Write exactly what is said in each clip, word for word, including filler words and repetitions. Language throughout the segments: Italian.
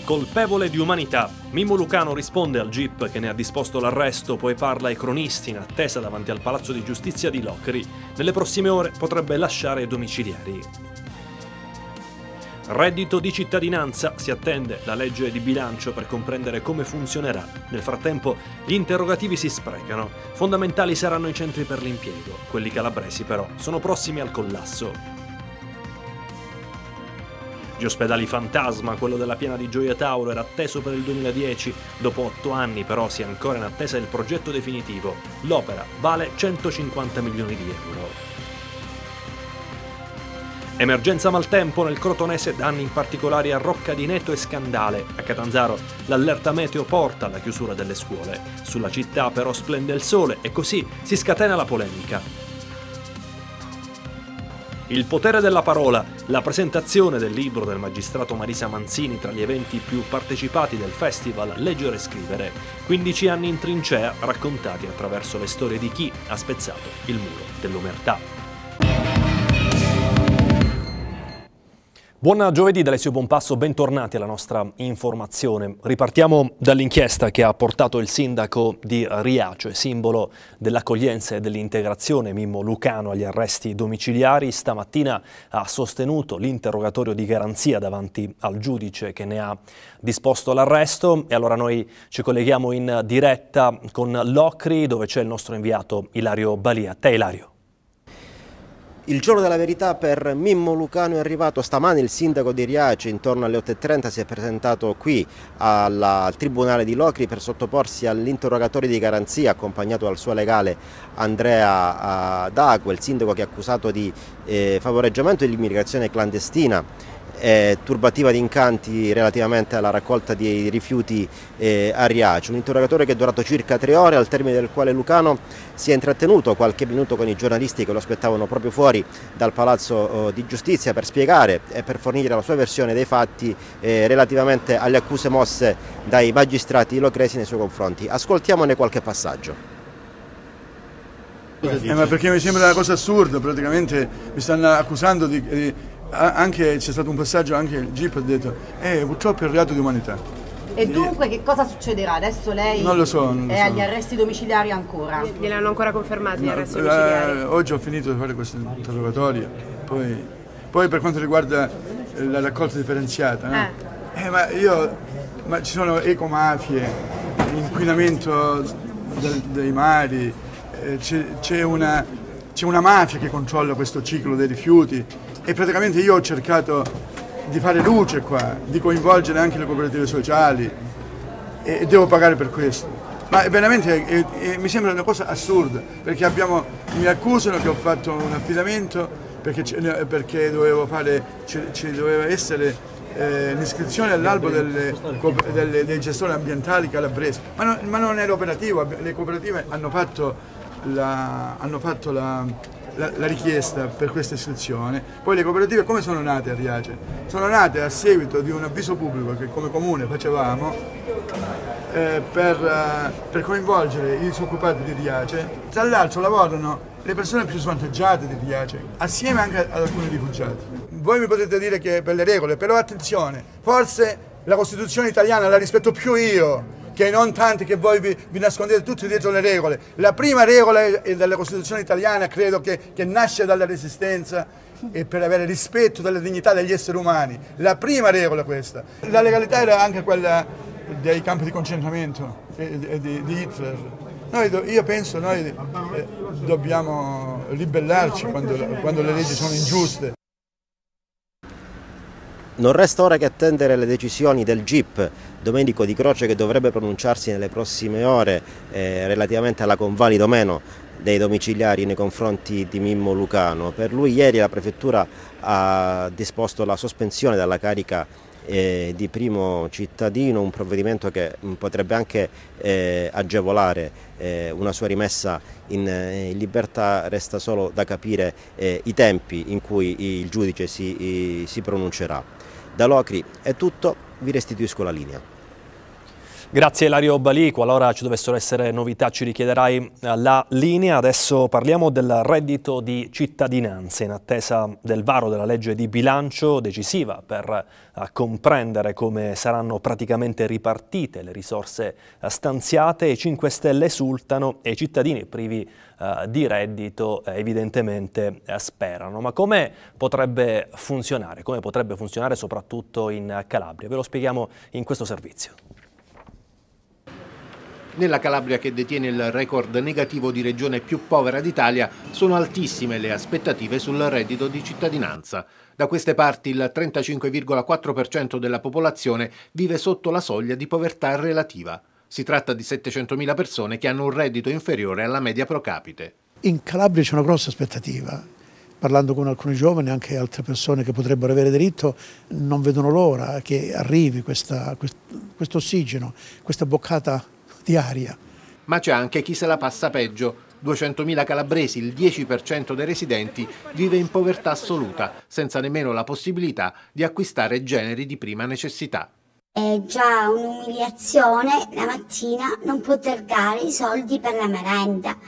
Colpevole di umanità. Mimmo Lucano risponde al G I P che ne ha disposto l'arresto, poi parla ai cronisti in attesa davanti al Palazzo di Giustizia di Locri. Nelle prossime ore potrebbe lasciare i domiciliari. Reddito di cittadinanza, si attende la legge di bilancio per comprendere come funzionerà. Nel frattempo gli interrogativi si sprecano. Fondamentali saranno i centri per l'impiego. Quelli calabresi però sono prossimi al collasso. Gli ospedali fantasma, quello della Piana di Gioia Tauro, era atteso per il duemiladieci, dopo otto anni però si è ancora in attesa del progetto definitivo. L'opera vale centocinquanta milioni di euro. Emergenza maltempo nel Crotonese, danni in particolare a Rocca di Neto e Scandale. A Catanzaro l'allerta meteo porta alla chiusura delle scuole. Sulla città però splende il sole e così si scatena la polemica. Il potere della parola, la presentazione del libro del magistrato Marisa Manzini tra gli eventi più partecipati del festival Leggere e Scrivere. quindici anni in trincea raccontati attraverso le storie di chi ha spezzato il muro dell'omertà. Buon giovedì da Alessio Bompasso, bentornati alla nostra informazione. Ripartiamo dall'inchiesta che ha portato il sindaco di Riace, simbolo dell'accoglienza e dell'integrazione, Mimmo Lucano, agli arresti domiciliari. Stamattina ha sostenuto l'interrogatorio di garanzia davanti al giudice che ne ha disposto l'arresto. E allora noi ci colleghiamo in diretta con Locri, dove c'è il nostro inviato Ilario Balia. A te, Ilario. Il giorno della verità per Mimmo Lucano è arrivato stamani. Il sindaco di Riace intorno alle otto e trenta si è presentato qui alla, al tribunale di Locri per sottoporsi all'interrogatorio di garanzia, accompagnato dal suo legale Andrea D'Acqua, il sindaco che è accusato di eh, favoreggiamento dell'immigrazione clandestina, Eh, turbativa di incanti relativamente alla raccolta di rifiuti eh, a Riace. Un interrogatorio che è durato circa tre ore, al termine del quale Lucano si è intrattenuto qualche minuto con i giornalisti che lo aspettavano proprio fuori dal Palazzo eh, di Giustizia per spiegare e per fornire la sua versione dei fatti eh, relativamente alle accuse mosse dai magistrati locresi nei suoi confronti. Ascoltiamone qualche passaggio. Eh, ma perché mi sembra una cosa assurda, praticamente mi stanno accusando di... di... Anche c'è stato un passaggio, anche il G I P ha detto eh, purtroppo è il reato di umanità. E dunque che cosa succederà? Adesso lei non lo so, non lo è so. agli arresti domiciliari ancora? Gliel'hanno ancora confermati gli no, arresti domiciliari? Eh, oggi ho finito di fare questo interrogatorio, poi, poi per quanto riguarda la raccolta differenziata, no? eh. Eh, ma io, ma ci sono ecomafie, inquinamento del, dei mari, eh, c'è una, c'è una mafia che controlla questo ciclo dei rifiuti. E praticamente io ho cercato di fare luce qua, di coinvolgere anche le cooperative sociali e devo pagare per questo. Ma veramente è, è, mi sembra una cosa assurda, perché abbiamo, mi accusano che ho fatto un affidamento perché, perché dovevo fare, ci doveva essere eh, l'iscrizione all'albo delle, delle, dei gestori ambientali calabresi, ma non, ma non era operativo. Le cooperative hanno fatto la... Hanno fatto la La, la richiesta per questa iscrizione. Poi le cooperative come sono nate a Riace? Sono nate a seguito di un avviso pubblico che come comune facevamo eh, per, uh, per coinvolgere i disoccupati di Riace. Tra l'altro lavorano le persone più svantaggiate di Riace, assieme anche ad alcuni rifugiati. Voi mi potete dire che per le regole, però attenzione, forse la Costituzione italiana la rispetto più io che non tanti che voi vi, vi nascondete tutti dietro le regole. La prima regola della Costituzione italiana credo che, che nasce dalla Resistenza e per avere rispetto della dignità degli esseri umani. La prima regola questa. La legalità era anche quella dei campi di concentramento di, di, di Hitler. Noi, io penso noi eh, dobbiamo ribellarci quando, quando le leggi sono ingiuste. Non resta ora che attendere le decisioni del G I P Domenico Di Croce, che dovrebbe pronunciarsi nelle prossime ore eh, relativamente alla convalida o meno dei domiciliari nei confronti di Mimmo Lucano. Per lui ieri la prefettura ha disposto la sospensione dalla carica eh, di primo cittadino, un provvedimento che mh, potrebbe anche eh, agevolare eh, una sua rimessa in, eh, in libertà. Resta solo da capire eh, i tempi in cui il giudice si, i, si pronuncerà. Da Locri è tutto, vi restituisco la linea. Grazie Ilario Balì, qualora ci dovessero essere novità ci richiederai la linea. Adesso parliamo del reddito di cittadinanza in attesa del varo della legge di bilancio, decisiva per comprendere come saranno praticamente ripartite le risorse stanziate. I cinque Stelle esultano e i cittadini privi uh, di reddito eh, evidentemente eh, sperano. Ma come potrebbe funzionare? Come potrebbe funzionare soprattutto in Calabria? Ve lo spieghiamo in questo servizio. Nella Calabria, che detiene il record negativo di regione più povera d'Italia, sono altissime le aspettative sul reddito di cittadinanza. Da queste parti il trentacinque virgola quattro per cento della popolazione vive sotto la soglia di povertà relativa. Si tratta di settecentomila persone che hanno un reddito inferiore alla media pro capite. In Calabria c'è una grossa aspettativa. Parlando con alcuni giovani e anche altre persone che potrebbero avere diritto, non vedono l'ora che arrivi questa, questo ossigeno, questa boccata di aria. Ma c'è anche chi se la passa peggio. duecentomila calabresi, il dieci per cento dei residenti, vive in povertà assoluta, senza nemmeno la possibilità di acquistare generi di prima necessità. È già un'umiliazione la mattina non poter dare i soldi per la merenda,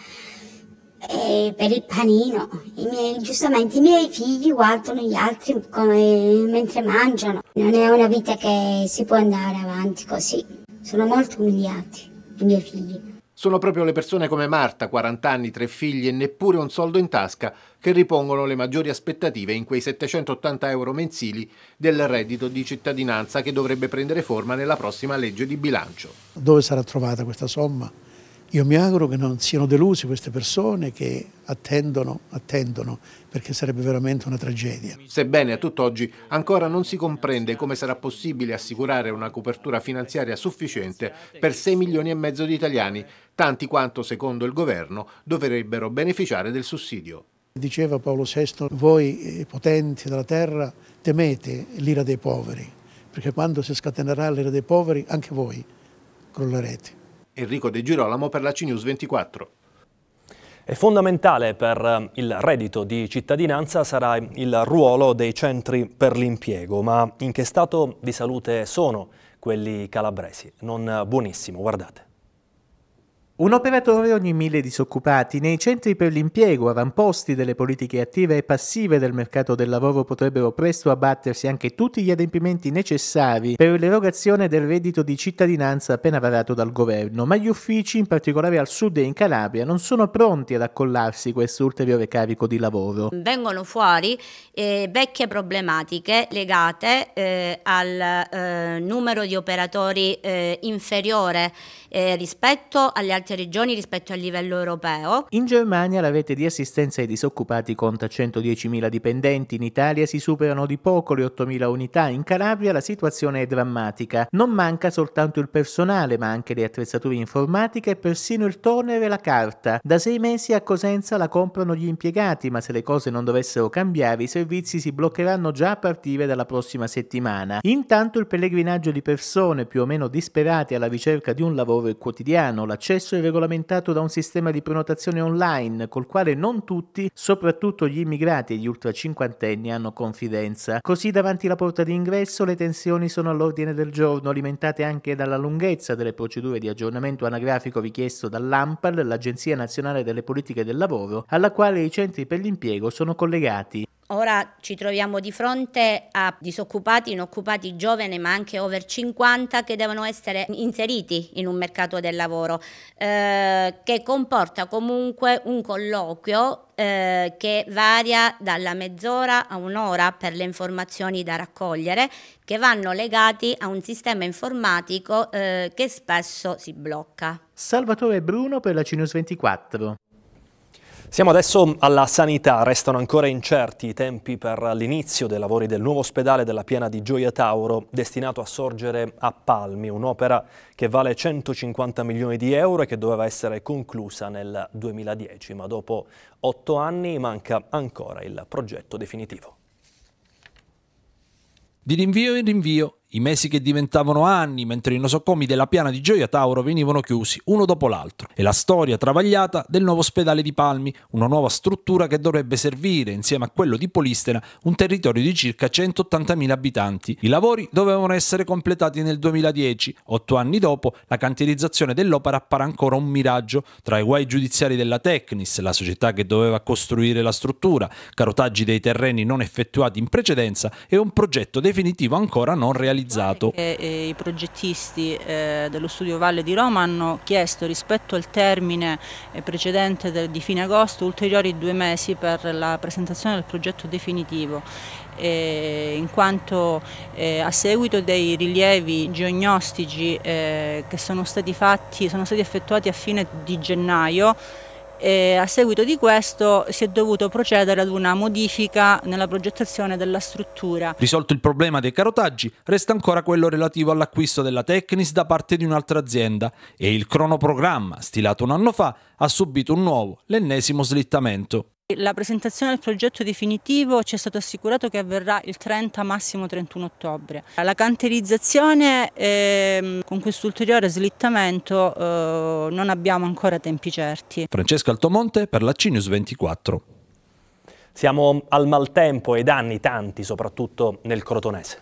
e per il panino. I miei, giustamente i miei figli guardano gli altri come, mentre mangiano. Non è una vita che si può andare avanti così. Sono molto umiliati i miei figli. Sono proprio le persone come Marta, quaranta anni, tre figli e neppure un soldo in tasca, che ripongono le maggiori aspettative in quei settecentottanta euro mensili del reddito di cittadinanza che dovrebbe prendere forma nella prossima legge di bilancio. Dove sarà trovata questa somma? Io mi auguro che non siano delusi queste persone che attendono, attendono, perché sarebbe veramente una tragedia. Sebbene a tutt'oggi ancora non si comprende come sarà possibile assicurare una copertura finanziaria sufficiente per sei milioni e mezzo di italiani, tanti quanto, secondo il governo, dovrebbero beneficiare del sussidio. Diceva Paolo sesto, voi potenti della terra temete l'ira dei poveri, perché quando si scatenerà l'ira dei poveri anche voi crollerete. Enrico De Girolamo per la C News ventiquattro. È fondamentale per il reddito di cittadinanza sarà il ruolo dei centri per l'impiego, ma in che stato di salute sono quelli calabresi? Non buonissimo, guardate. Un operatore ogni mille disoccupati. Nei centri per l'impiego, avamposti delle politiche attive e passive del mercato del lavoro, potrebbero presto abbattersi anche tutti gli adempimenti necessari per l'erogazione del reddito di cittadinanza appena varato dal governo, ma gli uffici, in particolare al sud e in Calabria, non sono pronti ad accollarsi questo ulteriore carico di lavoro. Vengono fuori eh, vecchie problematiche legate eh, al eh, numero di operatori eh, inferiore eh, rispetto agli altri regioni, rispetto al livello europeo. In Germania la rete di assistenza ai disoccupati conta centodiecimila dipendenti, in Italia si superano di poco le ottomila unità, in Calabria la situazione è drammatica. Non manca soltanto il personale, ma anche le attrezzature informatiche e persino il toner e la carta. Da sei mesi a Cosenza la comprano gli impiegati, ma se le cose non dovessero cambiare i servizi si bloccheranno già a partire dalla prossima settimana. Intanto il pellegrinaggio di persone più o meno disperate alla ricerca di un lavoro è quotidiano. L'accesso è regolamentato da un sistema di prenotazione online col quale non tutti, soprattutto gli immigrati e gli ultracinquantenni, hanno confidenza. Così davanti alla porta d'ingresso le tensioni sono all'ordine del giorno, alimentate anche dalla lunghezza delle procedure di aggiornamento anagrafico richiesto dall'ANPAL, l'Agenzia Nazionale delle Politiche del Lavoro, alla quale i centri per l'impiego sono collegati. Ora ci troviamo di fronte a disoccupati, inoccupati giovani ma anche over cinquanta che devono essere inseriti in un mercato del lavoro eh, che comporta comunque un colloquio eh, che varia dalla mezz'ora a un'ora per le informazioni da raccogliere, che vanno legati a un sistema informatico eh, che spesso si blocca. Salvatore Bruno per la C News ventiquattro. Siamo adesso alla sanità, restano ancora incerti i tempi per l'inizio dei lavori del nuovo ospedale della Piana di Gioia Tauro, destinato a sorgere a Palmi, un'opera che vale centocinquanta milioni di euro e che doveva essere conclusa nel duemiladieci, ma dopo otto anni manca ancora il progetto definitivo. Di rinvio in rinvio, I mesi che diventavano anni, mentre i nosocomi della piana di Gioia Tauro venivano chiusi uno dopo l'altro. E la storia travagliata del nuovo ospedale di Palmi, una nuova struttura che dovrebbe servire, insieme a quello di Polistena, un territorio di circa centottantamila abitanti. I lavori dovevano essere completati nel duemiladieci. Otto anni dopo, la cantierizzazione dell'opera appare ancora un miraggio. Tra i guai giudiziari della Tecnis, la società che doveva costruire la struttura, carotaggi dei terreni non effettuati in precedenza e un progetto definitivo ancora non realizzato. E, e, I progettisti eh, dello Studio Valle di Roma hanno chiesto, rispetto al termine eh, precedente del, di fine agosto, ulteriori due mesi per la presentazione del progetto definitivo, eh, in quanto eh, a seguito dei rilievi geognostici eh, che sono stati fatti, sono stati effettuati a fine di gennaio, E a seguito di questo si è dovuto procedere ad una modifica nella progettazione della struttura. Risolto il problema dei carotaggi, resta ancora quello relativo all'acquisto della Tecnis da parte di un'altra azienda e il cronoprogramma, stilato un anno fa, ha subito un nuovo, l'ennesimo slittamento. La presentazione del progetto definitivo ci è stato assicurato che avverrà il trenta, massimo trentuno ottobre. La cantierizzazione eh, con questo ulteriore slittamento eh, non abbiamo ancora tempi certi. Francesca Altomonte per la C News ventiquattro. Siamo al maltempo e danni tanti, soprattutto nel crotonese.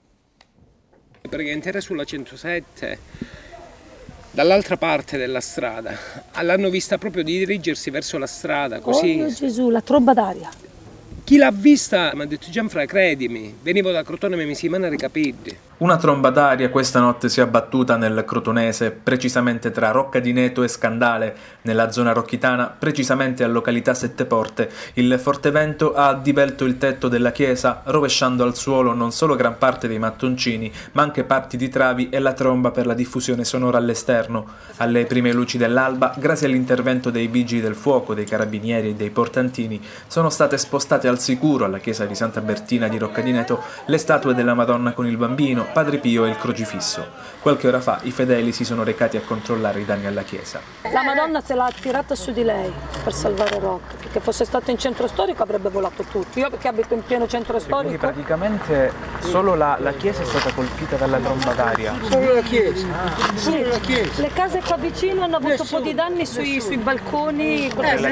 Praticamente era sulla centosette. Dall'altra parte della strada, l'hanno vista proprio dirigersi verso la strada, così. Oh Gesù, la tromba d'aria. Chi l'ha vista mi ha detto: Gianfra, credimi, venivo da Crotone ma mi si manna ricapirdi. Una tromba d'aria questa notte si è abbattuta nel Crotonese, precisamente tra Rocca di Neto e Scandale, nella zona rocchitana, precisamente a località Sette Porte. Il forte vento ha divelto il tetto della chiesa, rovesciando al suolo non solo gran parte dei mattoncini, ma anche parti di travi e la tromba per la diffusione sonora all'esterno. Alle prime luci dell'alba, grazie all'intervento dei vigili del fuoco, dei carabinieri e dei portantini, sono state spostate al sicuro alla chiesa di Santa Bertina di Rocca di Neto le statue della Madonna con il Bambino, Padre Pio e il crocifisso. Qualche ora fa i fedeli si sono recati a controllare i danni alla chiesa. La Madonna se l'ha tirata su di lei per salvare Rocca, perché fosse stato in centro storico avrebbe volato tutto. Io perché abito in pieno centro storico. Quindi praticamente solo la, la chiesa è stata colpita dalla tromba d'aria. Solo la chiesa. Ah. Solo la chiesa. Le case qua vicino hanno avuto un po' di danni sui, sui balconi.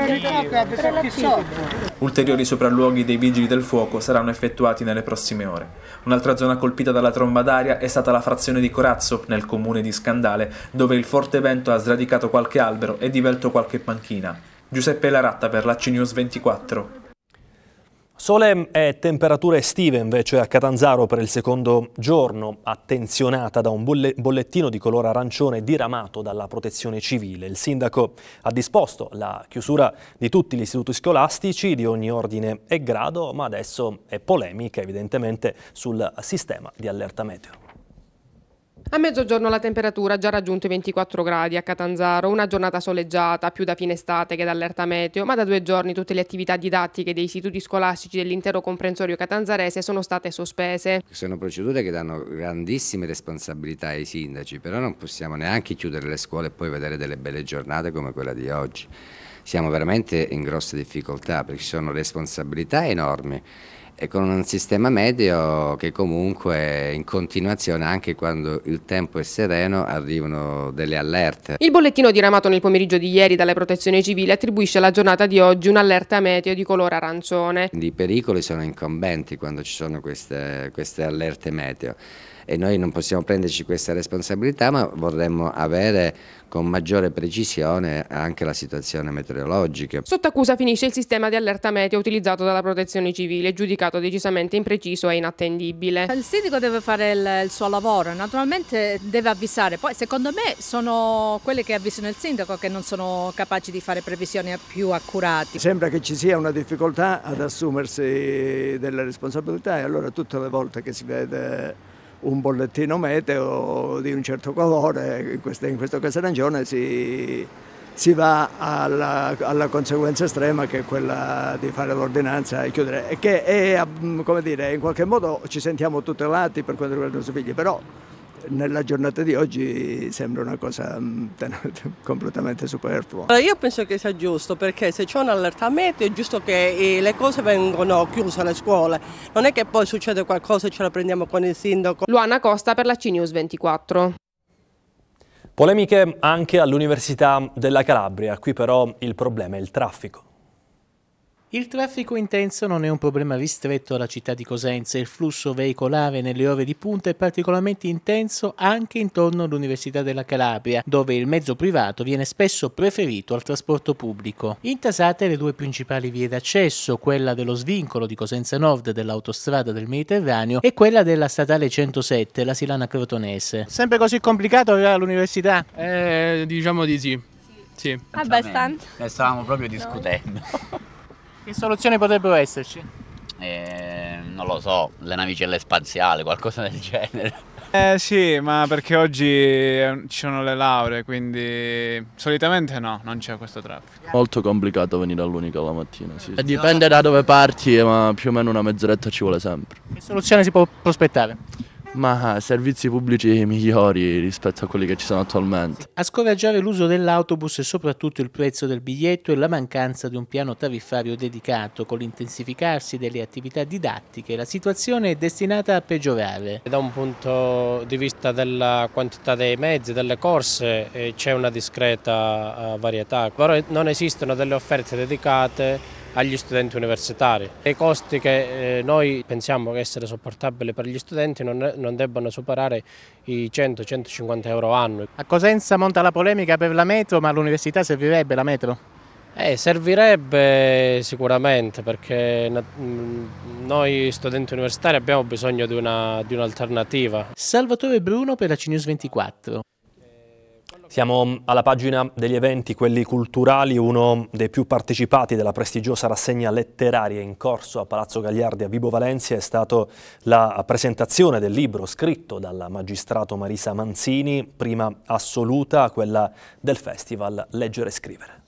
Eh, Ulteriori sopralluoghi dei vigili del fuoco saranno effettuati nelle prossime ore. Un'altra zona colpita dalla tromba d'aria è stata la frazione di Corazzo, nel comune di Scandale, dove il forte vento ha sradicato qualche albero e divelto qualche panchina. Giuseppe Laratta per la C News ventiquattro. Sole e temperature estive invece a Catanzaro per il secondo giorno, attenzionata da un bollettino di colore arancione diramato dalla Protezione Civile. Il sindaco ha disposto la chiusura di tutti gli istituti scolastici di ogni ordine e grado, ma adesso è polemica evidentemente sul sistema di allerta meteo. A mezzogiorno la temperatura ha già raggiunto i ventiquattro gradi a Catanzaro, una giornata soleggiata, più da fine estate che da allerta meteo, ma da due giorni tutte le attività didattiche dei istituti scolastici dell'intero comprensorio catanzarese sono state sospese. Sono procedure che danno grandissime responsabilità ai sindaci, però non possiamo neanche chiudere le scuole e poi vedere delle belle giornate come quella di oggi. Siamo veramente in grosse difficoltà perché ci sono responsabilità enormi. E con un sistema meteo che comunque in continuazione, anche quando il tempo è sereno, arrivano delle allerte. Il bollettino diramato nel pomeriggio di ieri dalla Protezione Civile attribuisce alla giornata di oggi un'allerta meteo di colore arancione. I pericoli sono incombenti quando ci sono queste, queste allerte meteo e noi non possiamo prenderci questa responsabilità, ma vorremmo avere con maggiore precisione anche la situazione meteorologica. Sotto accusa finisce il sistema di allerta meteo utilizzato dalla Protezione Civile, giudicato decisamente impreciso e inattendibile. Il sindaco deve fare il, il suo lavoro, naturalmente deve avvisare, poi secondo me sono quelle che avvisano il sindaco che non sono capaci di fare previsioni più accurate. Sembra che ci sia una difficoltà ad assumersi delle responsabilità e allora tutte le volte che si vede un bollettino meteo di un certo colore, in questa, in questo caso arancione, si, si va alla, alla conseguenza estrema che è quella di fare l'ordinanza e chiudere, e che è, come dire, in qualche modo ci sentiamo tutelati per quanto riguarda i nostri figli, però nella giornata di oggi sembra una cosa mh, completamente superflua. Allora, io penso che sia giusto, perché se c'è un'allerta meteo è giusto che eh, le cose vengono chiuse alle scuole, non è che poi succede qualcosa e ce la prendiamo con il sindaco. Luana Costa per la C News ventiquattro. Polemiche anche all'Università della Calabria, qui però il problema è il traffico. Il traffico intenso non è un problema ristretto alla città di Cosenza, il flusso veicolare nelle ore di punta è particolarmente intenso anche intorno all'Università della Calabria, dove il mezzo privato viene spesso preferito al trasporto pubblico. Intasate le due principali vie d'accesso, quella dello svincolo di Cosenza Nord dell'autostrada del Mediterraneo e quella della statale centosette, la Silana Crotonese. Sempre così complicato arrivare all'università? Eh, diciamo di sì. Sì. Abbastanza. Ne stavamo proprio discutendo. Che soluzioni potrebbero esserci? Eh, non lo so, le navicelle spaziali, qualcosa del genere. Eh sì, ma perché oggi ci sono le lauree, quindi solitamente no, non c'è questo traffico. Molto complicato venire all'Unica la mattina, sì. Dipende da dove parti, ma più o meno una mezz'oretta ci vuole sempre. Che soluzione si può prospettare? Ma servizi pubblici migliori rispetto a quelli che ci sono attualmente. A scoraggiare l'uso dell'autobus è soprattutto il prezzo del biglietto e la mancanza di un piano tariffario dedicato. Con l'intensificarsi delle attività didattiche la situazione è destinata a peggiorare. Da un punto di vista della quantità dei mezzi, delle corse, eh, c'è una discreta uh, varietà, però non esistono delle offerte dedicate agli studenti universitari. I costi che eh, noi pensiamo che essere sopportabili per gli studenti non, non debbano superare i cento centocinquanta euro annui. A Cosenza monta la polemica per la metro, ma all'università servirebbe la metro? Eh, servirebbe sicuramente, perché noi studenti universitari abbiamo bisogno di una, di un'alternativa. Salvatore Bruno per la C News ventiquattro. Siamo alla pagina degli eventi, quelli culturali. Uno dei più partecipati della prestigiosa rassegna letteraria in corso a Palazzo Gagliardi a Vibo Valentia è stato la presentazione del libro scritto dal magistrato Marisa Manzini, prima assoluta, quella del festival Leggere e Scrivere.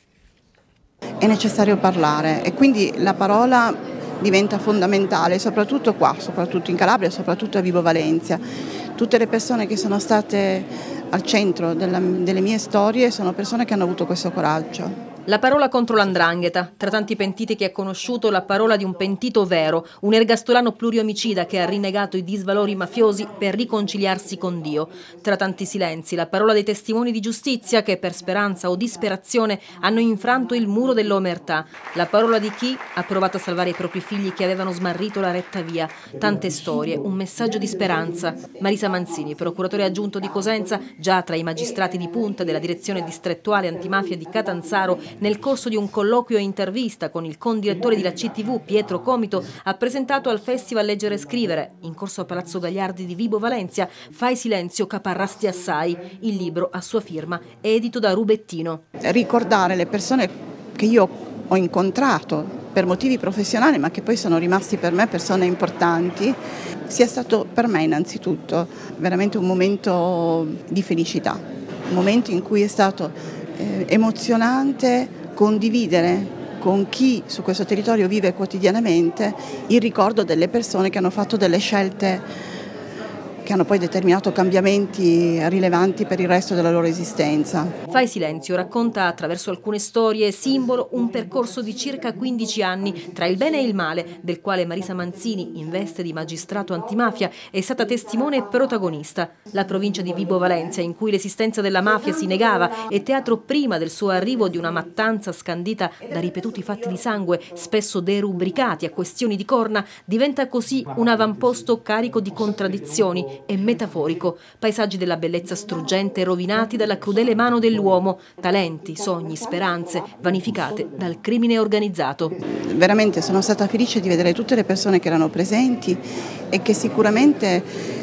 È necessario parlare e quindi la parola diventa fondamentale, soprattutto qua, soprattutto in Calabria, soprattutto a Vibo Valentia. Tutte le persone che sono state al centro della, delle mie storie sono persone che hanno avuto questo coraggio. La parola contro l'andrangheta. Tra tanti pentiti che ha conosciuto, la parola di un pentito vero, un ergastolano pluriomicida che ha rinnegato i disvalori mafiosi per riconciliarsi con Dio. Tra tanti silenzi, la parola dei testimoni di giustizia che per speranza o disperazione hanno infranto il muro dell'omertà. La parola di chi ha provato a salvare i propri figli che avevano smarrito la retta via. Tante storie, un messaggio di speranza. Marisa Manzini, procuratore aggiunto di Cosenza, già tra i magistrati di punta della direzione distrettuale antimafia di Catanzaro, nel corso di un colloquio e intervista con il condirettore di La C T V, Pietro Comito, ha presentato al Festival Leggere e Scrivere, in corso a Palazzo Gagliardi di Vibo Valentia, Fai silenzio, caparrasti assai, il libro a sua firma, edito da Rubettino. Ricordare le persone che io ho incontrato per motivi professionali, ma che poi sono rimasti per me persone importanti, sia stato per me innanzitutto veramente un momento di felicità, un momento in cui è stato Eh, emozionante condividere con chi su questo territorio vive quotidianamente il ricordo delle persone che hanno fatto delle scelte che hanno poi determinato cambiamenti rilevanti per il resto della loro esistenza. Fai silenzio racconta attraverso alcune storie simbolo un percorso di circa quindici anni tra il bene e il male, del quale Marisa Manzini, in veste di magistrato antimafia, è stata testimone e protagonista. La provincia di Vibo Valentia, in cui l'esistenza della mafia si negava, è teatro prima del suo arrivo di una mattanza scandita da ripetuti fatti di sangue, spesso derubricati a questioni di corna, diventa così un avamposto carico di contraddizioni e metaforico, paesaggi della bellezza struggente rovinati dalla crudele mano dell'uomo, talenti, sogni, speranze vanificate dal crimine organizzato. Veramente sono stata felice di vedere tutte le persone che erano presenti e che sicuramente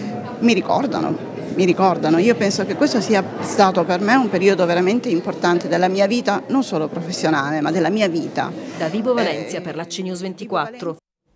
mi ricordano, mi ricordano. Io penso che questo sia stato per me un periodo veramente importante della mia vita, non solo professionale, ma della mia vita. Da Vibo Valentia eh... per la C News ventiquattro.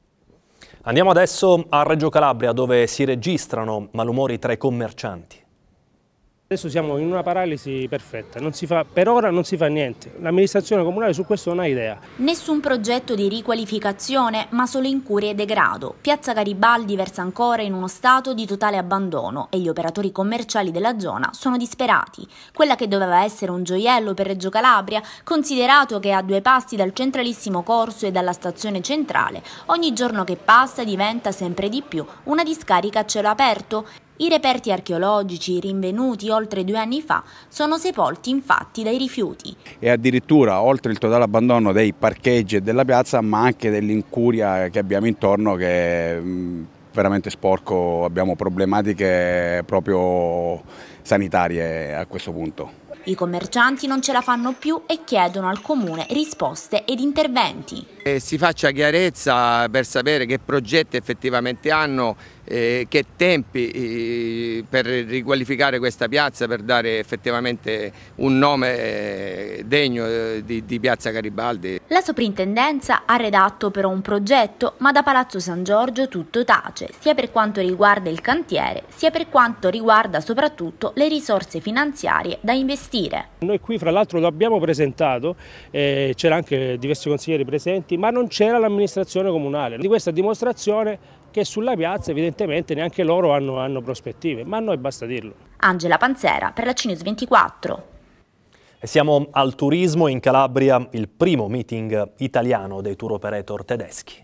Andiamo adesso a Reggio Calabria, dove si registrano malumori tra i commercianti. Adesso siamo in una paralisi perfetta, non si fa, per ora non si fa niente. L'amministrazione comunale su questo non ha idea. Nessun progetto di riqualificazione, ma solo incuria e degrado. Piazza Garibaldi versa ancora in uno stato di totale abbandono e gli operatori commerciali della zona sono disperati. Quella che doveva essere un gioiello per Reggio Calabria, considerato che è a due passi dal centralissimo corso e dalla stazione centrale, ogni giorno che passa diventa sempre di più una discarica a cielo aperto. I reperti archeologici rinvenuti oltre due anni fa sono sepolti infatti dai rifiuti. E addirittura oltre il totale abbandono dei parcheggi e della piazza, ma anche dell'incuria che abbiamo intorno, che è veramente sporco, abbiamo problematiche proprio sanitarie a questo punto. I commercianti non ce la fanno più e chiedono al comune risposte ed interventi. E si faccia chiarezza per sapere che progetti effettivamente hanno, eh, che tempi eh, per riqualificare questa piazza, per dare effettivamente un nome eh, degno eh, di, di Piazza Garibaldi. La soprintendenza ha redatto però un progetto, ma da Palazzo San Giorgio tutto tace, sia per quanto riguarda il cantiere, sia per quanto riguarda soprattutto le risorse finanziarie da investire. Noi qui fra l'altro lo abbiamo presentato, eh, c'era anche diversi consiglieri presenti, ma non c'era l'amministrazione comunale. Di questa dimostrazione che sulla piazza evidentemente neanche loro hanno, hanno prospettive, ma a noi basta dirlo. Angela Panzera per la C News ventiquattro. E siamo al turismo in Calabria, il primo meeting italiano dei tour operator tedeschi.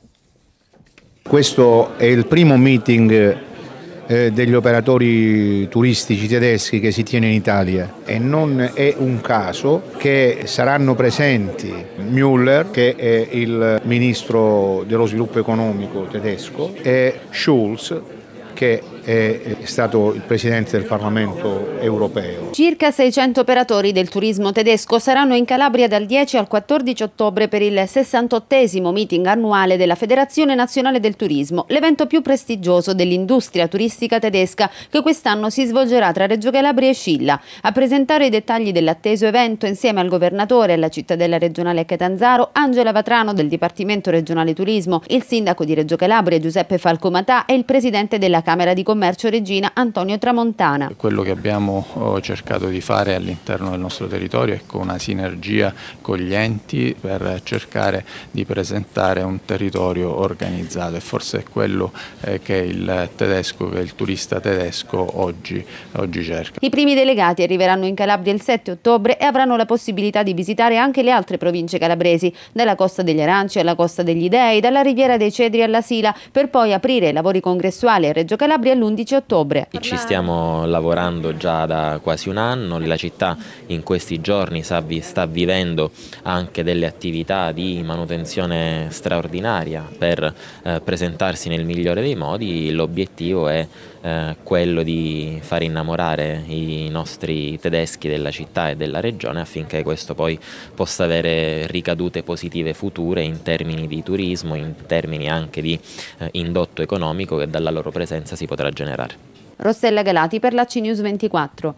Questo è il primo meeting degli operatori turistici tedeschi che si tiene in Italia e non è un caso che saranno presenti Müller, che è il ministro dello sviluppo economico tedesco, e Schulz, che è stato il presidente del Parlamento europeo. Circa seicento operatori del turismo tedesco saranno in Calabria dal dieci al quattordici ottobre per il sessantottesimo meeting annuale della Federazione Nazionale del Turismo, l'evento più prestigioso dell'industria turistica tedesca, che quest'anno si svolgerà tra Reggio Calabria e Scilla. A presentare i dettagli dell'atteso evento insieme al governatore e alla cittadella regionale Catanzaro, Angela Vatrano del Dipartimento Regionale Turismo, il sindaco di Reggio Calabria Giuseppe Falcomatà e il presidente della Camera di Commercio Regina Antonio Tramontana. Quello che abbiamo cercato di fare all'interno del nostro territorio è con una sinergia con gli enti per cercare di presentare un territorio organizzato, e forse è quello eh, che il tedesco, che il turista tedesco oggi, oggi cerca. I primi delegati arriveranno in Calabria il sette ottobre e avranno la possibilità di visitare anche le altre province calabresi, dalla Costa degli Aranci alla Costa degli Dei, dalla Riviera dei Cedri alla Sila, per poi aprire i lavori congressuali a Reggio Calabria l'undici ottobre. Ci stiamo lavorando già da quasi un anno, la città in questi giorni sta vivendo anche delle attività di manutenzione straordinaria per eh, presentarsi nel migliore dei modi. L'obiettivo è eh, quello di far innamorare i nostri tedeschi della città e della regione, affinché questo poi possa avere ricadute positive future in termini di turismo, in termini anche di eh, indotto economico che dalla loro presenza si potrà generare. Rossella Galati per la C News ventiquattro.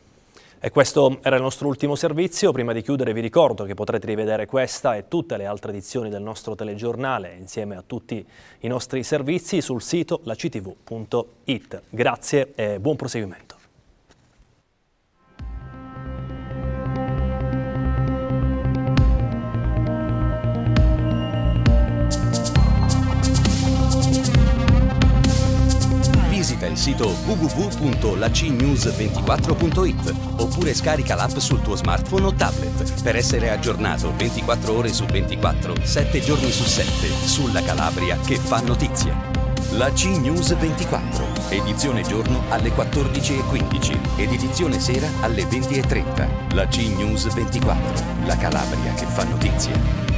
E questo era il nostro ultimo servizio. Prima di chiudere vi ricordo che potrete rivedere questa e tutte le altre edizioni del nostro telegiornale insieme a tutti i nostri servizi sul sito la c t v punto it. Grazie e buon proseguimento. Visita il sito w w w punto la c news ventiquattro punto it oppure scarica l'app sul tuo smartphone o tablet per essere aggiornato ventiquattro ore su ventiquattro, sette giorni su sette sulla Calabria che fa notizia. La C News ventiquattro, edizione giorno alle quattordici e quindici ed edizione sera alle venti e trenta. La C News ventiquattro, la Calabria che fa notizia.